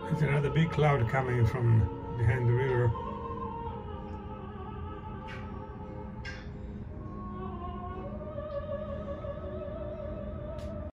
There's another big cloud coming from behind the river.